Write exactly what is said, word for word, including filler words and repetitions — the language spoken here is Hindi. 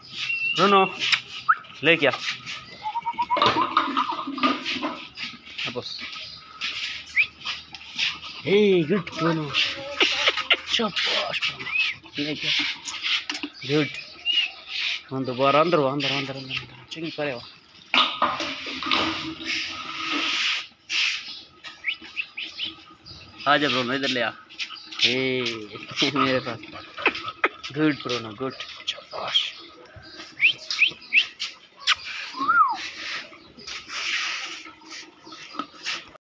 ब्रूनो ले क्या बस। हे गुड ब्रूनो, शाबाश ब्रूनो, ले क्या गुड। हम दोबारा अंदर हो, अंदर अंदर अंदर अंदर चंगी करे वा। आजा ब्रूनो इधर ले आ। हे मेरे पास गुड ब्रूनो गुड, शाबाश।